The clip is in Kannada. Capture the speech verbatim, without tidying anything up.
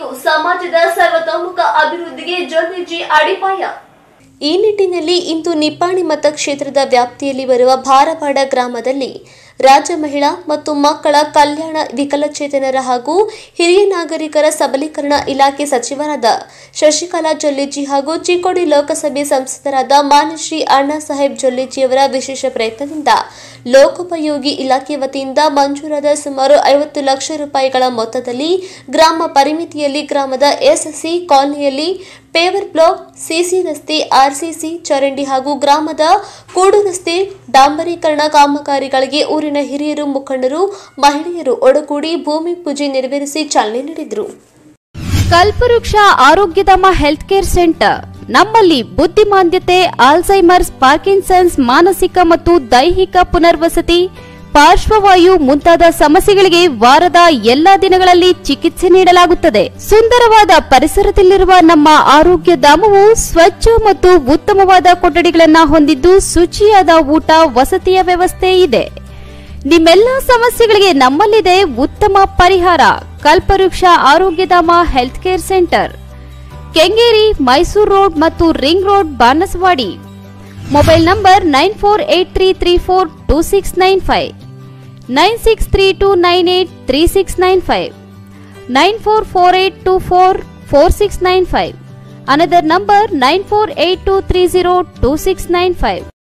ಇದ್ದು ಸಮಾಜದ ಸರ್ವತೋಮುಖ ಅಭಿವೃದ್ಧಿಗೆ ಜೊಲ್ಲೆಜಿ ಅಡಿಪಾಯ. ಈ ನಿಟ್ಟಿನಲ್ಲಿ ಇಂದು ನಿಪ್ಪಾಣಿ ಮತಕ್ಷೇತ್ರದ ವ್ಯಾಪ್ತಿಯಲ್ಲಿ ಬರುವ ಭಾರವಾಡ ಗ್ರಾಮದಲ್ಲಿ ರಾಜ್ಯ ಮಹಿಳಾ ಮತ್ತು ಮಕ್ಕಳ ಕಲ್ಯಾಣ, ವಿಕಲಚೇತನರ ಹಾಗೂ ಹಿರಿಯ ನಾಗರಿಕರ ಸಬಲೀಕರಣ ಇಲಾಖೆ ಸಚಿವರಾದ ಶಶಿಕಲಾ ಜೊಲ್ಲೆಜಿ ಹಾಗೂ ಚಿಕ್ಕೋಡಿ ಲೋಕಸಭೆ ಸಂಸದರಾದ ಮಾನ್ಯ ಶ್ರೀ ಅಣ್ಣಾ ಸಾಹೇಬ್ ಜೊಲ್ಲೆಜಿಯವರ ವಿಶೇಷ ಪ್ರಯತ್ನದಿಂದ ಲೋಕೋಪಯೋಗಿ ಇಲಾಖೆ ವತಿಯಿಂದ ಮಂಜೂರಾದ ಸುಮಾರು ಐವತ್ತು ಲಕ್ಷ ರೂಪಾಯಿಗಳ ಮೊತ್ತದಲ್ಲಿ ಗ್ರಾಮ ಪರಿಮಿತಿಯಲ್ಲಿ ಗ್ರಾಮದ ಎಸ್ಸಿ ಕಾಲನಿಯಲ್ಲಿ ಪೇವರ್ ಬ್ಲಾಕ್, ಸಿಸಿ ರಸ್ತೆ, ಆರ್ಸಿಸಿ ಚರಂಡಿ ಹಾಗೂ ಗ್ರಾಮದ ಕೂಡು ರಸ್ತೆ ಡಾಂಬರೀಕರಣ ಕಾಮಗಾರಿಗಳಿಗೆ ಊರಿನ ಹಿರಿಯರು, ಮುಖಂಡರು, ಮಹಿಳೆಯರು ಒಡಗೂಡಿ ಭೂಮಿ ಪೂಜೆ ನೆರವೇರಿಸಿ ಚಾಲನೆ ನೀಡಿದರು. ಕಲ್ಪವೃಕ್ಷ ಆರೋಗ್ಯಧಾಮ ಹೆಲ್ತ್ ಕೇರ್ ಸೆಂಟರ್ ನಮ್ಮಲ್ಲಿ ಬುದ್ಧಿಮಾಂದ್ಯತೆ, ಆಲ್ಝೈಮರ್ಸ್, ಪಾರ್ಕಿನ್ಸನ್ಸ್, ಮಾನಸಿಕ ಮತ್ತು ದೈಹಿಕ ಪುನರ್ವಸತಿ, ಪಾರ್ಶ್ವವಾಯು ಮುಂತಾದ ಸಮಸ್ಯೆಗಳಿಗೆ ವಾರದ ಎಲ್ಲಾ ದಿನಗಳಲ್ಲಿ ಚಿಕಿತ್ಸೆ ನೀಡಲಾಗುತ್ತದೆ. ಸುಂದರವಾದ ಪರಿಸರದಲ್ಲಿರುವ ನಮ್ಮ ಆರೋಗ್ಯ ಧಾಮವು ಸ್ವಚ್ಛ ಮತ್ತು ಉತ್ತಮವಾದ ಕೊಠಡಿಗಳನ್ನು ಹೊಂದಿದ್ದು ಶುಚಿಯಾದ ಊಟ, ವಸತಿಯ ವ್ಯವಸ್ಥೆ ಇದೆ. ನಿಮ್ಮೆಲ್ಲ ಸಮಸ್ಯೆಗಳಿಗೆ ನಮ್ಮಲ್ಲಿದೆ ಉತ್ತಮ ಪರಿಹಾರ. Kalpavriksha Arogyadhama health care centre, Kengeri, Mysore road ಮತ್ತು ring road, Banaswadi. Mobile number nine four eight three three four two six nine five, nine six three two nine eight three six nine five, nine four four eight two four four six nine five. Another number nine four eight two three zero two six nine five.